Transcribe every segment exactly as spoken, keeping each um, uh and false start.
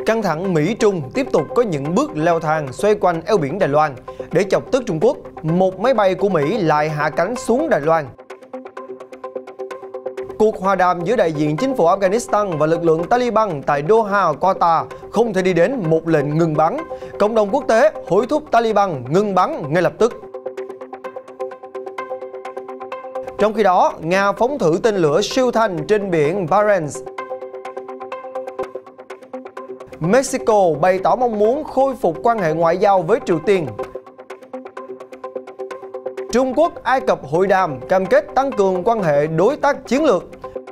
Căng thẳng Mỹ-Trung tiếp tục có những bước leo thang xoay quanh eo biển Đài Loan. Để chọc tức Trung Quốc, một máy bay của Mỹ lại hạ cánh xuống Đài Loan. Cuộc hòa đàm giữa đại diện chính phủ Afghanistan và lực lượng Taliban tại Doha, Qatar không thể đi đến một lệnh ngừng bắn. Cộng đồng quốc tế hối thúc Taliban ngừng bắn ngay lập tức. Trong khi đó, Nga phóng thử tên lửa siêu thanh trên biển Barents. Mexico bày tỏ mong muốn khôi phục quan hệ ngoại giao với Triều Tiên. Trung Quốc, Ai Cập hội đàm cam kết tăng cường quan hệ đối tác chiến lược.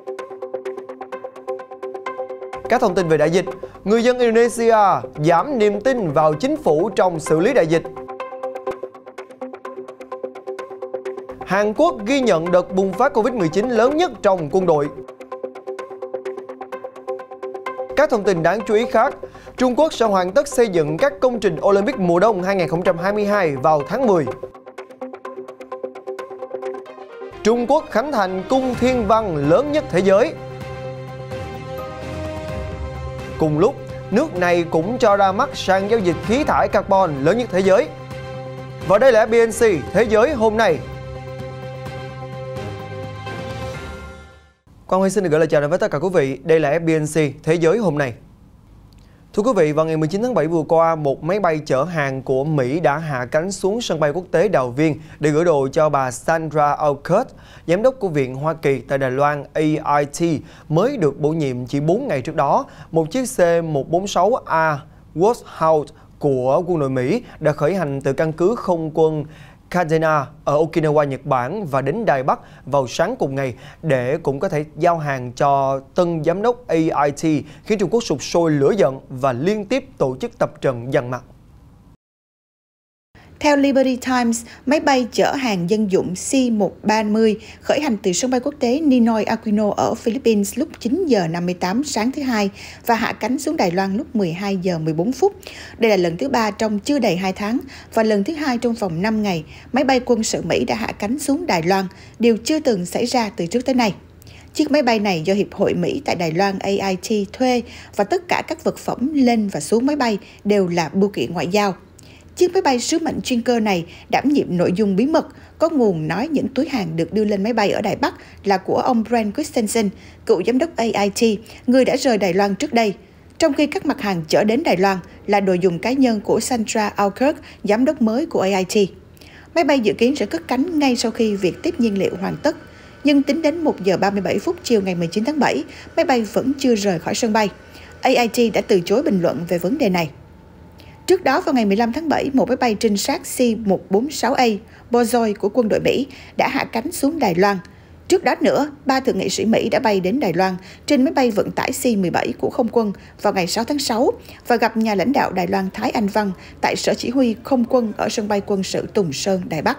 Các thông tin về đại dịch, người dân Indonesia giảm niềm tin vào chính phủ trong xử lý đại dịch. Hàn Quốc ghi nhận đợt bùng phát Covid mười chín lớn nhất trong quân đội. Các thông tin đáng chú ý khác, Trung Quốc sẽ hoàn tất xây dựng các công trình Olympic mùa đông hai nghìn không trăm hai mươi hai vào tháng mười. Trung Quốc khánh thành cung thiên văn lớn nhất thế giới. Cùng lúc, nước này cũng cho ra mắt sàn giao dịch khí thải carbon lớn nhất thế giới. Và đây là ép bê en xê Thế giới hôm nay. Quang Huy xin được gửi lời chào đến với tất cả quý vị. Đây là ép bê en xê Thế giới hôm nay. Thưa quý vị, vào ngày mười chín tháng bảy vừa qua, một máy bay chở hàng của Mỹ đã hạ cánh xuống sân bay quốc tế Đào Viên để gửi đồ cho bà Sandra Alcott, giám đốc của Viện Hoa Kỳ tại Đài Loan A I T, mới được bổ nhiệm chỉ bốn ngày trước đó. Một chiếc C một bốn sáu A Warthog của quân đội Mỹ đã khởi hành từ căn cứ không quân Kadena ở Okinawa, Nhật Bản và đến Đài Bắc vào sáng cùng ngày để cũng có thể giao hàng cho tân giám đốc A I T, khiến Trung Quốc sục sôi lửa giận và liên tiếp tổ chức tập trận dằn mặt. Theo Liberty Times, máy bay chở hàng dân dụng C một ba mươi khởi hành từ sân bay quốc tế Ninoy Aquino ở Philippines lúc chín giờ năm mươi tám sáng thứ Hai và hạ cánh xuống Đài Loan lúc mười hai giờ mười bốn phút. Đây là lần thứ ba trong chưa đầy hai tháng và lần thứ hai trong vòng năm ngày máy bay quân sự Mỹ đã hạ cánh xuống Đài Loan, điều chưa từng xảy ra từ trước tới nay. Chiếc máy bay này do Hiệp hội Mỹ tại Đài Loan A I T thuê và tất cả các vật phẩm lên và xuống máy bay đều là bưu kiện ngoại giao. Chiếc máy bay sứ mệnh chuyên cơ này đảm nhiệm nội dung bí mật, có nguồn nói những túi hàng được đưa lên máy bay ở Đài Bắc là của ông Brent Christensen, cựu giám đốc A I T, người đã rời Đài Loan trước đây. Trong khi các mặt hàng chở đến Đài Loan là đồ dùng cá nhân của Sandra Alcott, giám đốc mới của A I T. Máy bay dự kiến sẽ cất cánh ngay sau khi việc tiếp nhiên liệu hoàn tất. Nhưng tính đến một giờ ba mươi bảy phút chiều ngày mười chín tháng bảy, máy bay vẫn chưa rời khỏi sân bay. A I T đã từ chối bình luận về vấn đề này. Trước đó vào ngày mười lăm tháng bảy, một máy bay trinh sát C một bốn sáu A Bozoy của quân đội Mỹ đã hạ cánh xuống Đài Loan. Trước đó nữa, ba thượng nghị sĩ Mỹ đã bay đến Đài Loan trên máy bay vận tải C mười bảy của Không quân vào ngày sáu tháng sáu và gặp nhà lãnh đạo Đài Loan Thái Anh Văn tại Sở Chỉ huy Không quân ở sân bay quân sự Tùng Sơn, Đài Bắc.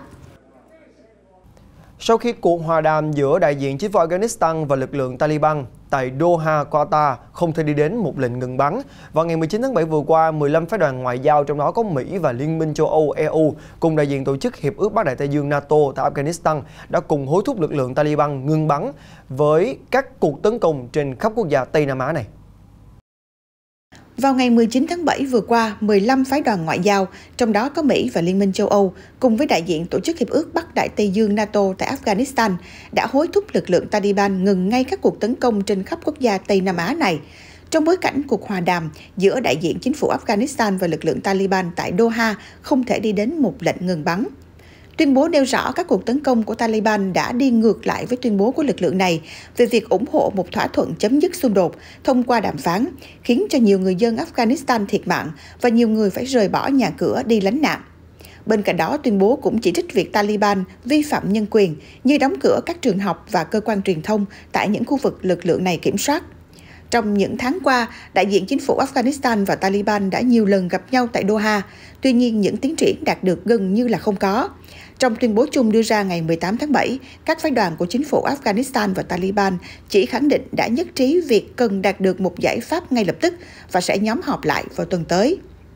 Sau khi cuộc hòa đàm giữa đại diện chính phủ Afghanistan và lực lượng Taliban tại Doha, Qatar không thể đi đến một lệnh ngừng bắn, vào ngày mười chín tháng bảy vừa qua, mười lăm phái đoàn ngoại giao trong đó có Mỹ và Liên minh châu Âu E U cùng đại diện tổ chức Hiệp ước Bắc Đại Tây Dương NATO tại Afghanistan đã cùng hối thúc lực lượng Taliban ngừng bắn với các cuộc tấn công trên khắp quốc gia Tây Nam Á này. Vào ngày mười chín tháng bảy vừa qua, mười lăm phái đoàn ngoại giao, trong đó có Mỹ và Liên minh châu Âu, cùng với đại diện Tổ chức Hiệp ước Bắc Đại Tây Dương NATO tại Afghanistan, đã hối thúc lực lượng Taliban ngừng ngay các cuộc tấn công trên khắp quốc gia Tây Nam Á này. Trong bối cảnh cuộc hòa đàm giữa đại diện chính phủ Afghanistan và lực lượng Taliban tại Doha không thể đi đến một lệnh ngừng bắn. Tuyên bố nêu rõ các cuộc tấn công của Taliban đã đi ngược lại với tuyên bố của lực lượng này về việc ủng hộ một thỏa thuận chấm dứt xung đột thông qua đàm phán, khiến cho nhiều người dân Afghanistan thiệt mạng và nhiều người phải rời bỏ nhà cửa đi lánh nạn. Bên cạnh đó, tuyên bố cũng chỉ trích việc Taliban vi phạm nhân quyền như đóng cửa các trường học và cơ quan truyền thông tại những khu vực lực lượng này kiểm soát. Trong những tháng qua, đại diện chính phủ Afghanistan và Taliban đã nhiều lần gặp nhau tại Doha, tuy nhiên những tiến triển đạt được gần như là không có. Trong tuyên bố chung đưa ra ngày mười tám tháng bảy, các phái đoàn của chính phủ Afghanistan và Taliban chỉ khẳng định đã nhất trí việc cần đạt được một giải pháp ngay lập tức và sẽ nhóm họp lại vào tuần tới.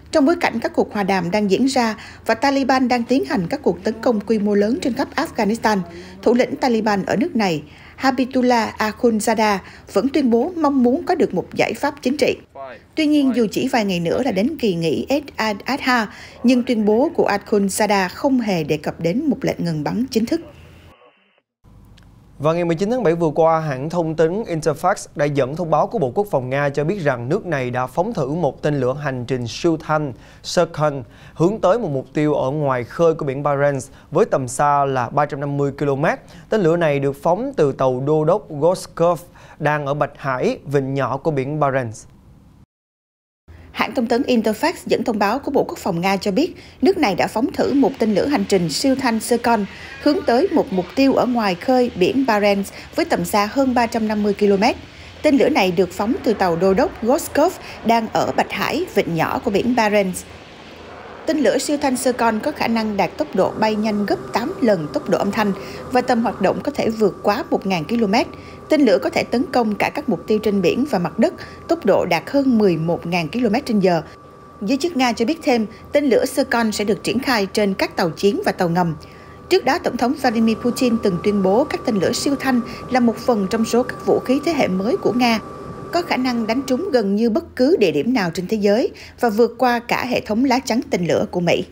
Trong bối cảnh các cuộc hòa đàm đang diễn ra và Taliban đang tiến hành các cuộc tấn công quy mô lớn trên khắp Afghanistan, thủ lĩnh Taliban ở nước này, Habibullah Akhundzada, vẫn tuyên bố mong muốn có được một giải pháp chính trị. Tuy nhiên, dù chỉ vài ngày nữa là đến kỳ nghỉ Eid al-Adha, nhưng tuyên bố của Akhundzada không hề đề cập đến một lệnh ngừng bắn chính thức. Vào ngày mười chín tháng bảy vừa qua, hãng thông tấn Interfax đã dẫn thông báo của Bộ Quốc phòng Nga cho biết rằng nước này đã phóng thử một tên lửa hành trình siêu thanh Zircon hướng tới một mục tiêu ở ngoài khơi của biển Barents với tầm xa là ba trăm năm mươi ki lô mét. Tên lửa này được phóng từ tàu đô đốc Goskov đang ở Bạch Hải, vịnh nhỏ của biển Barents. Hãng thông tấn Interfax dẫn thông báo của Bộ Quốc phòng Nga cho biết nước này đã phóng thử một tên lửa hành trình siêu thanh Zircon hướng tới một mục tiêu ở ngoài khơi biển Barents với tầm xa hơn ba trăm năm mươi ki lô mét. Tên lửa này được phóng từ tàu đô đốc Goskov đang ở Bạch Hải, vịnh nhỏ của biển Barents. Tên lửa siêu thanh Zircon có khả năng đạt tốc độ bay nhanh gấp tám lần tốc độ âm thanh và tầm hoạt động có thể vượt quá một nghìn ki lô mét. Tên lửa có thể tấn công cả các mục tiêu trên biển và mặt đất, tốc độ đạt hơn mười một nghìn ki lô mét trên giờ. Giới chức Nga cho biết thêm, tên lửa Zircon sẽ được triển khai trên các tàu chiến và tàu ngầm. Trước đó, Tổng thống Vladimir Putin từng tuyên bố các tên lửa siêu thanh là một phần trong số các vũ khí thế hệ mới của Nga, có khả năng đánh trúng gần như bất cứ địa điểm nào trên thế giới và vượt qua cả hệ thống lá chắn tên lửa của Mỹ.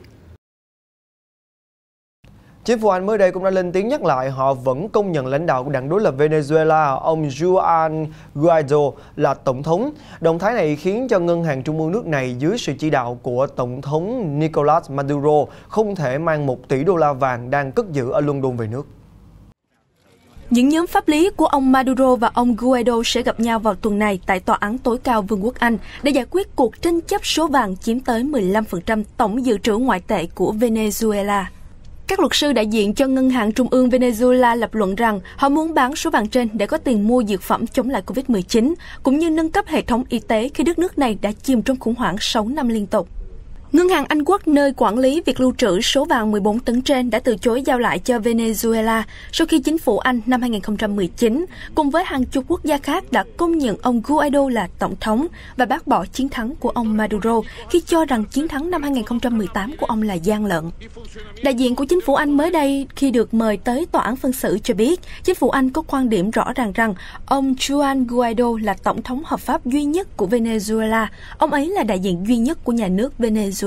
Chính phủ Anh mới đây cũng đã lên tiếng nhắc lại họ vẫn công nhận lãnh đạo của đảng đối lập Venezuela, ông Juan Guaido là tổng thống. Động thái này khiến cho ngân hàng trung ương nước này dưới sự chỉ đạo của tổng thống Nicolas Maduro không thể mang một tỷ đô la vàng đang cất giữ ở London về nước. Những nhóm pháp lý của ông Maduro và ông Guaido sẽ gặp nhau vào tuần này tại Tòa án tối cao Vương quốc Anh để giải quyết cuộc tranh chấp số vàng chiếm tới mười lăm phần trăm tổng dự trữ ngoại tệ của Venezuela. Các luật sư đại diện cho Ngân hàng Trung ương Venezuela lập luận rằng họ muốn bán số vàng trên để có tiền mua dược phẩm chống lại Covid mười chín, cũng như nâng cấp hệ thống y tế khi đất nước này đã chìm trong khủng hoảng sáu năm liên tục. Ngân hàng Anh Quốc, nơi quản lý việc lưu trữ số vàng mười bốn tấn trên, đã từ chối giao lại cho Venezuela sau khi chính phủ Anh năm hai nghìn không trăm mười chín, cùng với hàng chục quốc gia khác đã công nhận ông Guaido là tổng thống và bác bỏ chiến thắng của ông Maduro khi cho rằng chiến thắng năm hai nghìn không trăm mười tám của ông là gian lận. Đại diện của chính phủ Anh mới đây khi được mời tới tòa án phân xử cho biết, chính phủ Anh có quan điểm rõ ràng rằng ông Juan Guaido là tổng thống hợp pháp duy nhất của Venezuela. Ông ấy là đại diện duy nhất của nhà nước Venezuela.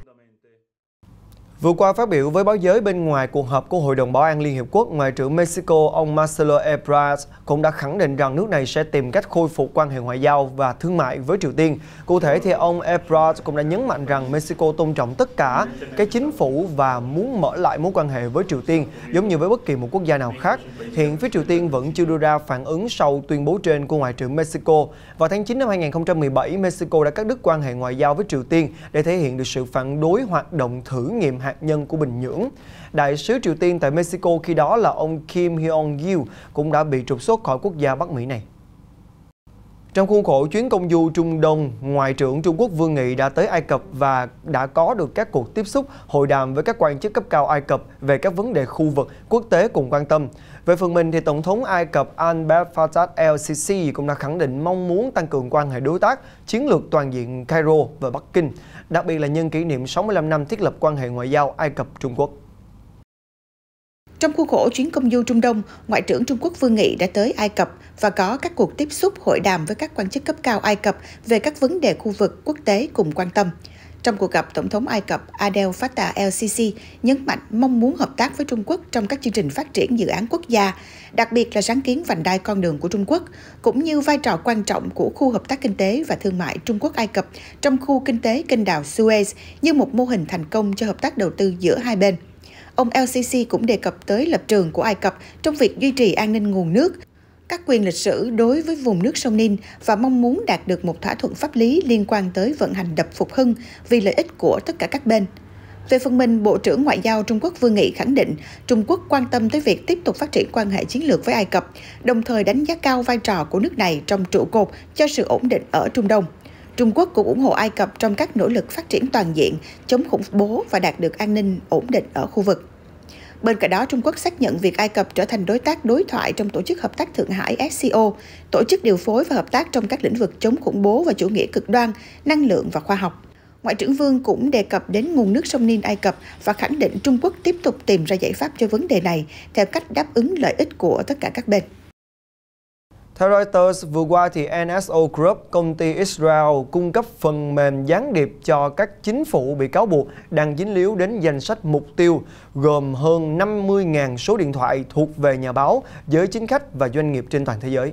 Vừa qua phát biểu với báo giới bên ngoài cuộc họp của Hội đồng Bảo an Liên Hiệp Quốc, Ngoại trưởng Mexico ông Marcelo Ebrard cũng đã khẳng định rằng nước này sẽ tìm cách khôi phục quan hệ ngoại giao và thương mại với Triều Tiên. Cụ thể thì ông Ebrard cũng đã nhấn mạnh rằng Mexico tôn trọng tất cả các chính phủ và muốn mở lại mối quan hệ với Triều Tiên giống như với bất kỳ một quốc gia nào khác. Hiện phía Triều Tiên vẫn chưa đưa ra phản ứng sau tuyên bố trên của Ngoại trưởng Mexico. Vào tháng chín năm hai nghìn không trăm mười bảy, Mexico đã cắt đứt quan hệ ngoại giao với Triều Tiên để thể hiện được sự phản đối hoạt động thử nghiệm hạt nhân của Bình Nhưỡng. Đại sứ Triều Tiên tại Mexico khi đó là ông Kim Hyong-gil cũng đã bị trục xuất khỏi quốc gia Bắc Mỹ này. Trong khuôn khổ chuyến công du Trung Đông, Ngoại trưởng Trung Quốc Vương Nghị đã tới Ai Cập và đã có được các cuộc tiếp xúc, hội đàm với các quan chức cấp cao Ai Cập về các vấn đề khu vực, quốc tế cùng quan tâm. Về phần mình, thì Tổng thống Ai Cập Abdel Fattah el-Sisi cũng đã khẳng định mong muốn tăng cường quan hệ đối tác, chiến lược toàn diện Cairo và Bắc Kinh, đặc biệt là nhân kỷ niệm sáu mươi lăm năm thiết lập quan hệ ngoại giao Ai Cập-Trung Quốc. Trong khuôn khổ chuyến công du Trung Đông, Ngoại trưởng Trung Quốc Vương Nghị đã tới Ai Cập và có các cuộc tiếp xúc hội đàm với các quan chức cấp cao Ai Cập về các vấn đề khu vực quốc tế cùng quan tâm. Trong cuộc gặp, Tổng thống Ai Cập Abdel Fattah el-Sisi nhấn mạnh mong muốn hợp tác với Trung Quốc trong các chương trình phát triển dự án quốc gia, đặc biệt là sáng kiến vành đai con đường của Trung Quốc, cũng như vai trò quan trọng của khu hợp tác kinh tế và thương mại Trung Quốc-Ai Cập trong khu kinh tế kênh đào Suez như một mô hình thành công cho hợp tác đầu tư giữa hai bên. Ông el-Sisi cũng đề cập tới lập trường của Ai Cập trong việc duy trì an ninh nguồn nước, các quyền lịch sử đối với vùng nước sông Nin và mong muốn đạt được một thỏa thuận pháp lý liên quan tới vận hành đập Phục Hưng vì lợi ích của tất cả các bên. Về phần mình, Bộ trưởng Ngoại giao Trung Quốc Vương Nghị khẳng định Trung Quốc quan tâm tới việc tiếp tục phát triển quan hệ chiến lược với Ai Cập, đồng thời đánh giá cao vai trò của nước này trong trụ cột cho sự ổn định ở Trung Đông. Trung Quốc cũng ủng hộ Ai Cập trong các nỗ lực phát triển toàn diện, chống khủng bố và đạt được an ninh ổn định ở khu vực. Bên cạnh đó, Trung Quốc xác nhận việc Ai Cập trở thành đối tác đối thoại trong Tổ chức Hợp tác Thượng Hải ét xê o, tổ chức điều phối và hợp tác trong các lĩnh vực chống khủng bố và chủ nghĩa cực đoan, năng lượng và khoa học. Ngoại trưởng Vương cũng đề cập đến nguồn nước sông Nin Ai Cập và khẳng định Trung Quốc tiếp tục tìm ra giải pháp cho vấn đề này theo cách đáp ứng lợi ích của tất cả các bên. Theo Reuters, vừa qua thì en ét o Group, công ty Israel cung cấp phần mềm gián điệp cho các chính phủ bị cáo buộc đang dính líu đến danh sách mục tiêu, gồm hơn năm mươi nghìn số điện thoại thuộc về nhà báo, giới chính khách và doanh nghiệp trên toàn thế giới.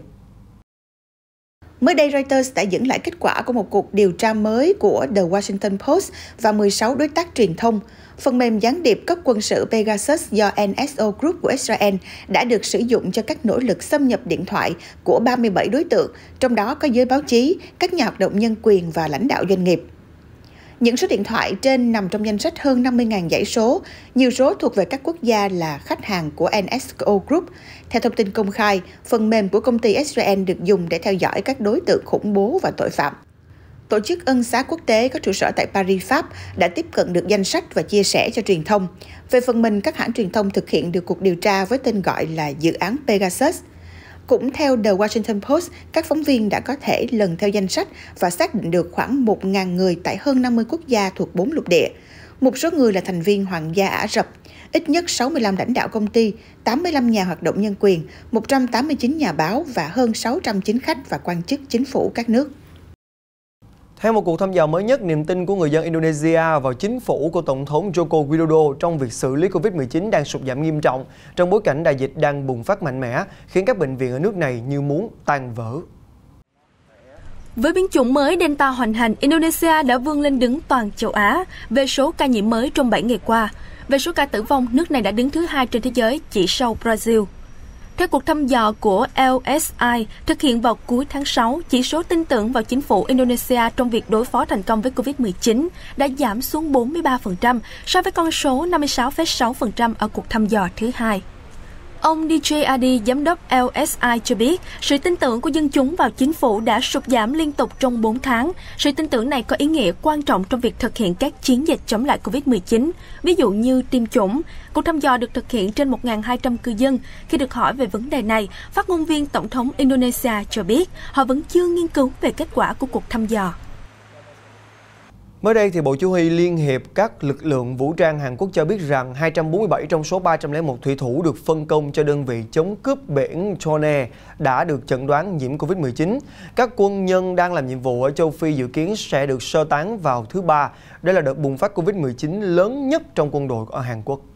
Mới đây, Reuters đã dẫn lại kết quả của một cuộc điều tra mới của The Washington Post và mười sáu đối tác truyền thông. Phần mềm gián điệp cấp quân sự Pegasus do en ét o Group của Israel đã được sử dụng cho các nỗ lực xâm nhập điện thoại của ba mươi bảy đối tượng, trong đó có giới báo chí, các nhà hoạt động nhân quyền và lãnh đạo doanh nghiệp. Những số điện thoại trên nằm trong danh sách hơn năm mươi nghìn dãy số, nhiều số thuộc về các quốc gia là khách hàng của en ét o Group. Theo thông tin công khai, phần mềm của công ty Israel được dùng để theo dõi các đối tượng khủng bố và tội phạm. Tổ chức Ân xá quốc tế có trụ sở tại Paris, Pháp đã tiếp cận được danh sách và chia sẻ cho truyền thông. Về phần mình, các hãng truyền thông thực hiện được cuộc điều tra với tên gọi là dự án Pegasus. Cũng theo The Washington Post, các phóng viên đã có thể lần theo danh sách và xác định được khoảng một nghìn người tại hơn năm mươi quốc gia thuộc bốn lục địa. Một số người là thành viên Hoàng gia Ả Rập, ít nhất sáu mươi lăm lãnh đạo công ty, tám mươi lăm nhà hoạt động nhân quyền, một trăm tám mươi chín nhà báo và hơn sáu trăm chính khách và quan chức chính phủ các nước. Theo một cuộc thăm dò mới nhất, niềm tin của người dân Indonesia vào chính phủ của Tổng thống Joko Widodo trong việc xử lý Covid mười chín đang sụt giảm nghiêm trọng trong bối cảnh đại dịch đang bùng phát mạnh mẽ, khiến các bệnh viện ở nước này như muốn tan vỡ. Với biến chủng mới Delta hoành hành, Indonesia đã vươn lên đứng toàn châu Á về số ca nhiễm mới trong bảy ngày qua. Về số ca tử vong, nước này đã đứng thứ hai trên thế giới, chỉ sau Brazil. Theo cuộc thăm dò của lờ ét i thực hiện vào cuối tháng sáu, chỉ số tin tưởng vào chính phủ Indonesia trong việc đối phó thành công với Covid mười chín đã giảm xuống bốn mươi ba phần trăm so với con số năm mươi sáu phẩy sáu phần trăm ở cuộc thăm dò thứ hai. Ông đê gi Adi, giám đốc lờ ét i cho biết, sự tin tưởng của dân chúng vào chính phủ đã sụt giảm liên tục trong bốn tháng. Sự tin tưởng này có ý nghĩa quan trọng trong việc thực hiện các chiến dịch chống lại Covid mười chín, ví dụ như tiêm chủng. Cuộc thăm dò được thực hiện trên một nghìn hai trăm cư dân. Khi được hỏi về vấn đề này, phát ngôn viên Tổng thống Indonesia cho biết họ vẫn chưa nghiên cứu về kết quả của cuộc thăm dò. Mới đây, thì Bộ Chỉ huy Liên hiệp các lực lượng vũ trang Hàn Quốc cho biết rằng hai trăm bốn mươi bảy trong số ba trăm lẻ một thủy thủ được phân công cho đơn vị chống cướp biển Chone đã được chẩn đoán nhiễm Covid mười chín. Các quân nhân đang làm nhiệm vụ ở châu Phi dự kiến sẽ được sơ tán vào thứ Ba. Đây là đợt bùng phát Covid mười chín lớn nhất trong quân đội ở Hàn Quốc.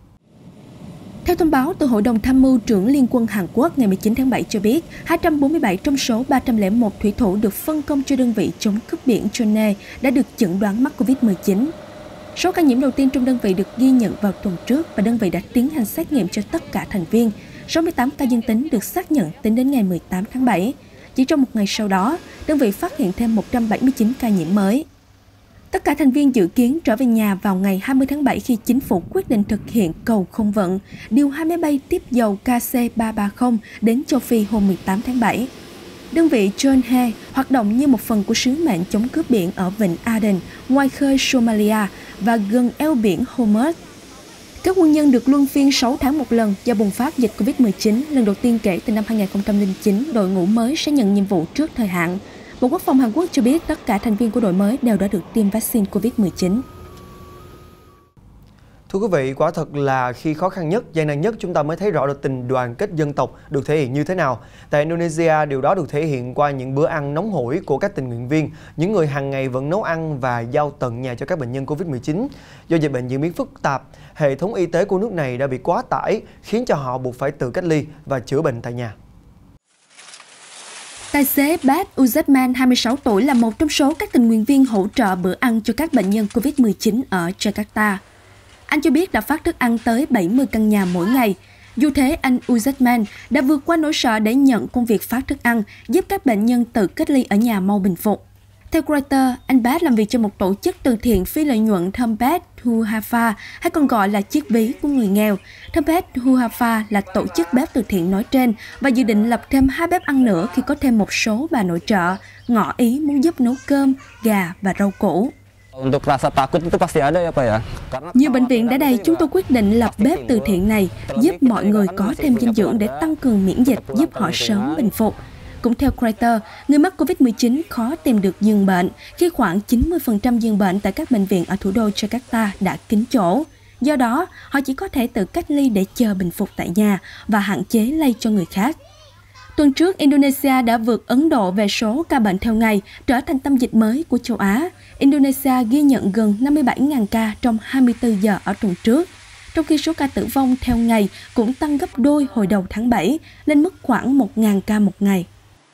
Theo thông báo từ Hội đồng Tham mưu trưởng Liên quân Hàn Quốc ngày mười chín tháng bảy cho biết, hai trăm bốn mươi bảy trong số ba trăm lẻ một thủy thủ được phân công cho đơn vị chống cướp biển Chone đã được chẩn đoán mắc Covid mười chín. Số ca nhiễm đầu tiên trong đơn vị được ghi nhận vào tuần trước và đơn vị đã tiến hành xét nghiệm cho tất cả thành viên. sáu mươi tám ca dương tính được xác nhận tính đến ngày mười tám tháng bảy. Chỉ trong một ngày sau đó, đơn vị phát hiện thêm một trăm bảy mươi chín ca nhiễm mới. Tất cả thành viên dự kiến trở về nhà vào ngày hai mươi tháng bảy khi chính phủ quyết định thực hiện cầu không vận, điều hai máy bay tiếp dầu K C ba ba không đến châu Phi hôm mười tám tháng bảy. Đơn vị John He hoạt động như một phần của sứ mệnh chống cướp biển ở Vịnh Aden, ngoài khơi Somalia và gần eo biển Hormuz. Các quân nhân được luân phiên sáu tháng một lần do bùng phát dịch Covid mười chín, lần đầu tiên kể từ năm hai nghìn không trăm lẻ chín, đội ngũ mới sẽ nhận nhiệm vụ trước thời hạn. Bộ Quốc phòng Hàn Quốc cho biết tất cả thành viên của đội mới đều đã được tiêm vaccine Covid mười chín. Thưa quý vị, quả thật là khi khó khăn nhất, gian nan nhất, chúng ta mới thấy rõ được tình đoàn kết dân tộc được thể hiện như thế nào. Tại Indonesia, điều đó được thể hiện qua những bữa ăn nóng hổi của các tình nguyện viên, những người hàng ngày vẫn nấu ăn và giao tận nhà cho các bệnh nhân Covid mười chín. Do dịch bệnh diễn biến phức tạp, hệ thống y tế của nước này đã bị quá tải, khiến cho họ buộc phải tự cách ly và chữa bệnh tại nhà. Tài xế Bad Uzman, hai mươi sáu tuổi, là một trong số các tình nguyện viên hỗ trợ bữa ăn cho các bệnh nhân Covid mười chín ở Jakarta. Anh cho biết đã phát thức ăn tới bảy mươi căn nhà mỗi ngày. Dù thế, anh Uzman đã vượt qua nỗi sợ để nhận công việc phát thức ăn, giúp các bệnh nhân tự cách ly ở nhà mau bình phục. Theo Reuters, anh Bad làm việc cho một tổ chức từ thiện phi lợi nhuận Tempat Duafa, hay còn gọi là chiếc ví của người nghèo. Tempat Duafa là tổ chức bếp từ thiện nói trên và dự định lập thêm hai bếp ăn nữa khi có thêm một số bà nội trợ ngỏ ý muốn giúp nấu cơm, gà và rau củ. Nhiều bệnh viện đã đầy, chúng tôi quyết định lập bếp từ thiện này, giúp mọi người có thêm dinh dưỡng để tăng cường miễn dịch, giúp họ sớm bình phục. Cũng theo Reuters, người mắc covid mười chín khó tìm được giường bệnh khi khoảng chín mươi phần trăm giường bệnh tại các bệnh viện ở thủ đô Jakarta đã kín chỗ. Do đó, họ chỉ có thể tự cách ly để chờ bình phục tại nhà và hạn chế lây cho người khác. Tuần trước, Indonesia đã vượt Ấn Độ về số ca bệnh theo ngày, trở thành tâm dịch mới của châu Á. Indonesia ghi nhận gần năm mươi bảy nghìn ca trong hai mươi tư giờ ở tuần trước, trong khi số ca tử vong theo ngày cũng tăng gấp đôi hồi đầu tháng bảy, lên mức khoảng một nghìn ca một ngày.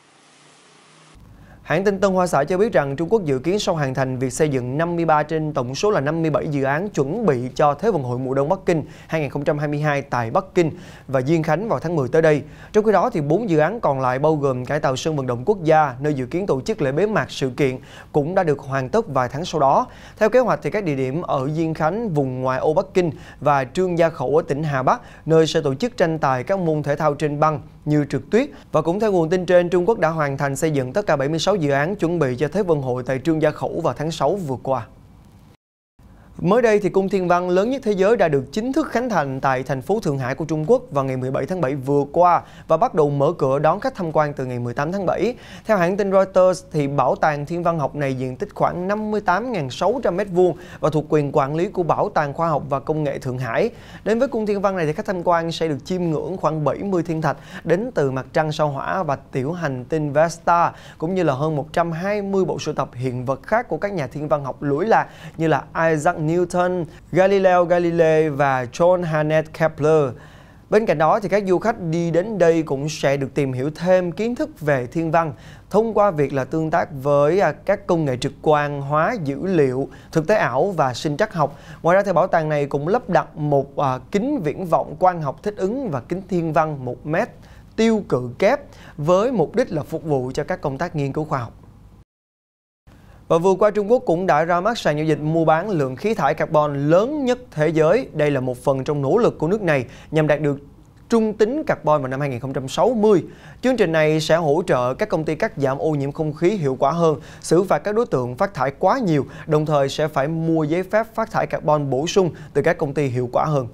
Hãng tin Tân Hoa Xã cho biết rằng Trung Quốc dự kiến sau hoàn thành việc xây dựng năm mươi ba trên tổng số là năm mươi bảy dự án chuẩn bị cho Thế vận hội mùa đông Bắc Kinh hai nghìn không trăm hai mươi hai tại Bắc Kinh và Diên Khánh vào tháng mười tới đây. Trong khi đó, thì bốn dự án còn lại bao gồm cải tạo sân vận động quốc gia, nơi dự kiến tổ chức lễ bế mạc sự kiện, cũng đã được hoàn tất vài tháng sau đó. Theo kế hoạch, thì các địa điểm ở Diên Khánh, vùng ngoại ô Bắc Kinh và Trương Gia Khẩu ở tỉnh Hà Bắc, nơi sẽ tổ chức tranh tài các môn thể thao trên băng như trượt tuyết. Và cũng theo nguồn tin trên, Trung Quốc đã hoàn thành xây dựng tất cả bảy mươi sáu dự án chuẩn bị cho Thế vận hội tại Trương Gia Khẩu vào tháng sáu vừa qua. Mới đây, thì cung thiên văn lớn nhất thế giới đã được chính thức khánh thành tại thành phố Thượng Hải của Trung Quốc vào ngày mười bảy tháng bảy vừa qua và bắt đầu mở cửa đón khách tham quan từ ngày mười tám tháng bảy. Theo hãng tin Reuters, thì bảo tàng thiên văn học này diện tích khoảng năm mươi tám nghìn sáu trăm mét vuông và thuộc quyền quản lý của Bảo tàng Khoa học và Công nghệ Thượng Hải. Đến với cung thiên văn này, thì khách tham quan sẽ được chiêm ngưỡng khoảng bảy mươi thiên thạch đến từ mặt trăng, sao Hỏa và tiểu hành tinh Vesta, cũng như là hơn một trăm hai mươi bộ sưu tập hiện vật khác của các nhà thiên văn học lỗi lạc như là Isaac Newton, Galileo Galilei và Johannes Kepler. Bên cạnh đó, thì các du khách đi đến đây cũng sẽ được tìm hiểu thêm kiến thức về thiên văn thông qua việc là tương tác với các công nghệ trực quan hóa dữ liệu, thực tế ảo và sinh trắc học. Ngoài ra, thì bảo tàng này cũng lắp đặt một uh, kính viễn vọng quang học thích ứng và kính thiên văn một mét tiêu cự kép với mục đích là phục vụ cho các công tác nghiên cứu khoa học. Và vừa qua, Trung Quốc cũng đã ra mắt sàn giao dịch mua bán lượng khí thải carbon lớn nhất thế giới. Đây là một phần trong nỗ lực của nước này nhằm đạt được trung tính carbon vào năm hai nghìn không trăm sáu mươi. Chương trình này sẽ hỗ trợ các công ty cắt giảm ô nhiễm không khí hiệu quả hơn, xử phạt các đối tượng phát thải quá nhiều, đồng thời sẽ phải mua giấy phép phát thải carbon bổ sung từ các công ty hiệu quả hơn.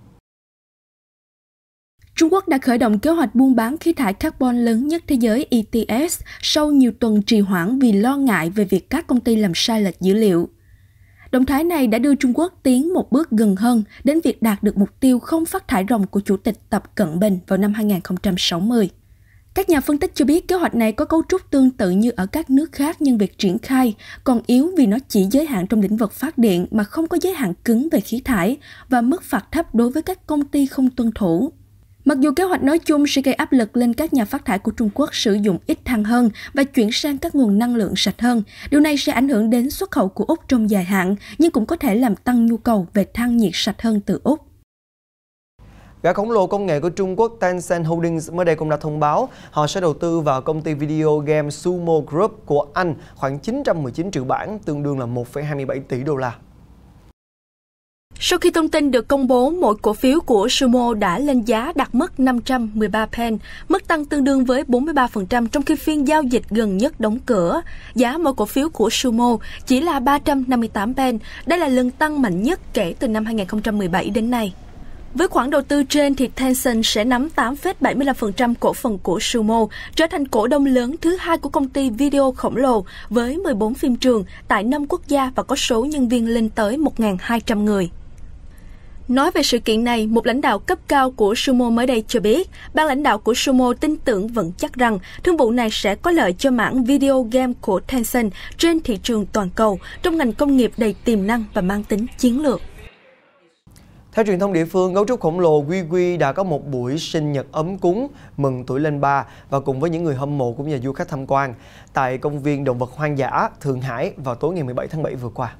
Trung Quốc đã khởi động kế hoạch buôn bán khí thải carbon lớn nhất thế giới E T S sau nhiều tuần trì hoãn vì lo ngại về việc các công ty làm sai lệch dữ liệu. Động thái này đã đưa Trung Quốc tiến một bước gần hơn đến việc đạt được mục tiêu không phát thải ròng của Chủ tịch Tập Cận Bình vào năm hai nghìn không trăm sáu mươi. Các nhà phân tích cho biết kế hoạch này có cấu trúc tương tự như ở các nước khác, nhưng việc triển khai còn yếu vì nó chỉ giới hạn trong lĩnh vực phát điện mà không có giới hạn cứng về khí thải và mức phạt thấp đối với các công ty không tuân thủ. Mặc dù kế hoạch nói chung sẽ gây áp lực lên các nhà phát thải của Trung Quốc sử dụng ít than hơn và chuyển sang các nguồn năng lượng sạch hơn, điều này sẽ ảnh hưởng đến xuất khẩu của Úc trong dài hạn, nhưng cũng có thể làm tăng nhu cầu về than nhiệt sạch hơn từ Úc. Gã khổng lồ công nghệ của Trung Quốc Tencent Holdings mới đây cũng đã thông báo họ sẽ đầu tư vào công ty video game Sumo Group của Anh khoảng chín trăm mười chín triệu bảng, tương đương là một phẩy hai mươi bảy tỷ đô la. Sau khi thông tin được công bố, mỗi cổ phiếu của Sumo đã lên giá đạt mức năm trăm mười ba pence, mức tăng tương đương với bốn mươi ba phần trăm trong khi phiên giao dịch gần nhất đóng cửa. Giá mỗi cổ phiếu của Sumo chỉ là ba trăm năm mươi tám pence, đây là lần tăng mạnh nhất kể từ năm hai nghìn không trăm mười bảy đến nay. Với khoản đầu tư trên, thì Tencent sẽ nắm tám phẩy bảy mươi lăm phần trăm cổ phần của Sumo, trở thành cổ đông lớn thứ hai của công ty video khổng lồ với mười bốn phim trường tại năm quốc gia và có số nhân viên lên tới một nghìn hai trăm người. Nói về sự kiện này, một lãnh đạo cấp cao của Sumo mới đây cho biết, ban lãnh đạo của Sumo tin tưởng vững chắc rằng thương vụ này sẽ có lợi cho mảng video game của Tencent trên thị trường toàn cầu, trong ngành công nghiệp đầy tiềm năng và mang tính chiến lược. Theo truyền thông địa phương, gấu trúc khổng lồ Quy Quy đã có một buổi sinh nhật ấm cúng mừng tuổi lên ba và cùng với những người hâm mộ cũng như du khách tham quan tại công viên động vật hoang dã Thượng Hải vào tối ngày mười bảy tháng bảy vừa qua.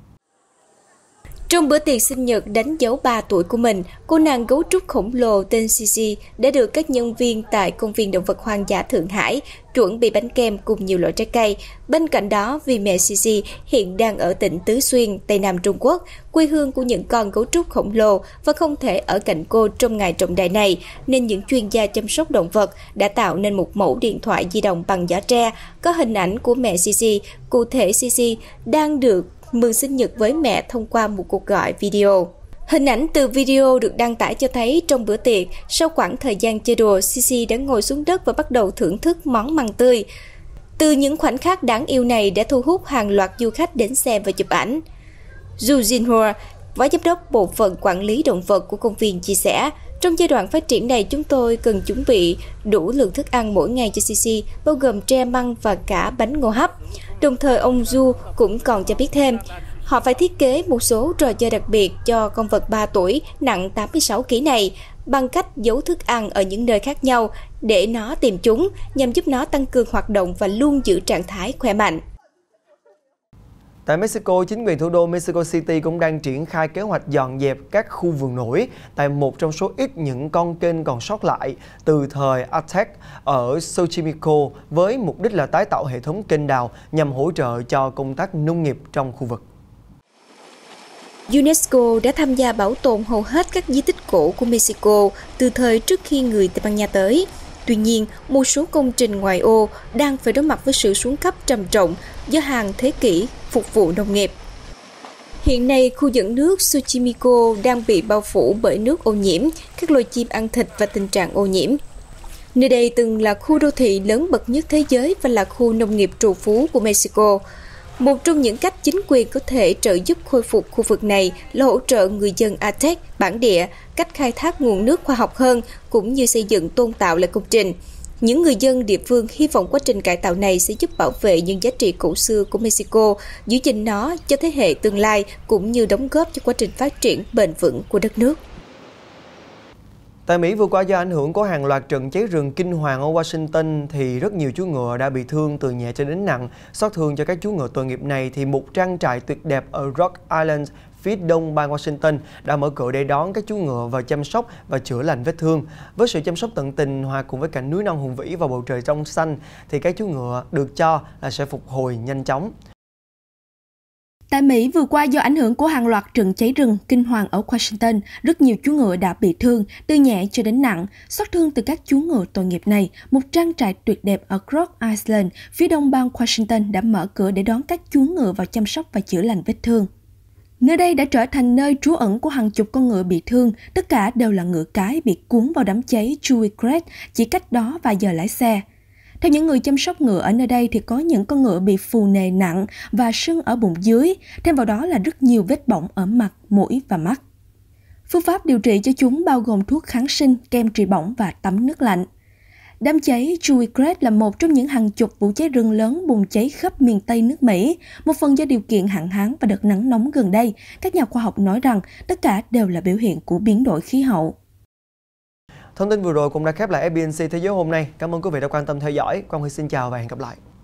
Trong bữa tiệc sinh nhật đánh dấu ba tuổi của mình, cô nàng gấu trúc khổng lồ tên Sisi đã được các nhân viên tại công viên động vật hoang dã Thượng Hải chuẩn bị bánh kem cùng nhiều loại trái cây. Bên cạnh đó, vì mẹ Sisi hiện đang ở tỉnh Tứ Xuyên, Tây Nam Trung Quốc, quê hương của những con gấu trúc khổng lồ và không thể ở cạnh cô trong ngày trọng đại này, nên những chuyên gia chăm sóc động vật đã tạo nên một mẫu điện thoại di động bằng giỏ tre có hình ảnh của mẹ Sisi. Cụ thể, Sisi đang được mừng sinh nhật với mẹ thông qua một cuộc gọi video. Hình ảnh từ video được đăng tải cho thấy trong bữa tiệc, sau khoảng thời gian chơi đùa, Sisi đã ngồi xuống đất và bắt đầu thưởng thức món măng tươi. Từ những khoảnh khắc đáng yêu này đã thu hút hàng loạt du khách đến xem và chụp ảnh. Ju Jinhua, phó giám đốc bộ phận quản lý động vật của công viên chia sẻ, trong giai đoạn phát triển này chúng tôi cần chuẩn bị đủ lượng thức ăn mỗi ngày cho Sisi, bao gồm tre măng và cả bánh ngô hấp. Đồng thời ông Ju cũng còn cho biết thêm, họ phải thiết kế một số trò chơi đặc biệt cho con vật ba tuổi nặng tám mươi sáu ki lô gam này bằng cách giấu thức ăn ở những nơi khác nhau để nó tìm chúng, nhằm giúp nó tăng cường hoạt động và luôn giữ trạng thái khỏe mạnh. Tại Mexico, chính quyền thủ đô Mexico City cũng đang triển khai kế hoạch dọn dẹp các khu vườn nổi tại một trong số ít những con kênh còn sót lại từ thời Aztec ở Xochimilco với mục đích là tái tạo hệ thống kênh đào nhằm hỗ trợ cho công tác nông nghiệp trong khu vực. UNESCO đã tham gia bảo tồn hầu hết các di tích cổ của Mexico từ thời trước khi người Tây Ban Nha tới. Tuy nhiên, một số công trình ngoại ô đang phải đối mặt với sự xuống cấp trầm trọng do hàng thế kỷ phục vụ nông nghiệp. Hiện nay, khu dẫn nước Xochimilco đang bị bao phủ bởi nước ô nhiễm, các loài chim ăn thịt và tình trạng ô nhiễm. Nơi đây từng là khu đô thị lớn bậc nhất thế giới và là khu nông nghiệp trù phú của Mexico. Một trong những cách chính quyền có thể trợ giúp khôi phục khu vực này là hỗ trợ người dân Aztec bản địa, cách khai thác nguồn nước khoa học hơn, cũng như xây dựng tôn tạo lại công trình. Những người dân địa phương hy vọng quá trình cải tạo này sẽ giúp bảo vệ những giá trị cổ xưa của Mexico, giữ gìn nó cho thế hệ tương lai, cũng như đóng góp cho quá trình phát triển bền vững của đất nước. Tại Mỹ vừa qua, do ảnh hưởng của hàng loạt trận cháy rừng kinh hoàng ở Washington thì rất nhiều chú ngựa đã bị thương từ nhẹ cho đến nặng. Xót thương cho các chú ngựa tội nghiệp này thì một trang trại tuyệt đẹp ở Rock Island, phía đông bang Washington đã mở cửa để đón các chú ngựa vào chăm sóc và chữa lành vết thương. Với sự chăm sóc tận tình hòa cùng với cảnh núi non hùng vĩ và bầu trời trong xanh thì các chú ngựa được cho là sẽ phục hồi nhanh chóng. Tại Mỹ vừa qua, do ảnh hưởng của hàng loạt trận cháy rừng kinh hoàng ở Washington, rất nhiều chú ngựa đã bị thương, từ nhẹ cho đến nặng. Xót thương từ các chú ngựa tội nghiệp này, một trang trại tuyệt đẹp ở Rock Island, phía đông bang Washington đã mở cửa để đón các chú ngựa vào chăm sóc và chữa lành vết thương. Nơi đây đã trở thành nơi trú ẩn của hàng chục con ngựa bị thương, tất cả đều là ngựa cái bị cuốn vào đám cháy Chewy Creek chỉ cách đó vài giờ lái xe. Theo những người chăm sóc ngựa ở nơi đây thì có những con ngựa bị phù nề nặng và sưng ở bụng dưới, thêm vào đó là rất nhiều vết bỏng ở mặt, mũi và mắt. Phương pháp điều trị cho chúng bao gồm thuốc kháng sinh, kem trị bỏng và tắm nước lạnh. Đám cháy Chewy Creek là một trong những hàng chục vụ cháy rừng lớn bùng cháy khắp miền Tây nước Mỹ, một phần do điều kiện hạn hán và đợt nắng nóng gần đây. Các nhà khoa học nói rằng tất cả đều là biểu hiện của biến đổi khí hậu. Thông tin vừa rồi cũng đã khép lại ép bê en xê Thế giới hôm nay. Cảm ơn quý vị đã quan tâm theo dõi. Quang Huy xin chào và hẹn gặp lại.